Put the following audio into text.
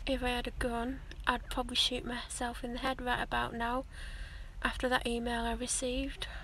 if I had a gun, I'd probably shoot myself in the head right about now, after that email I received.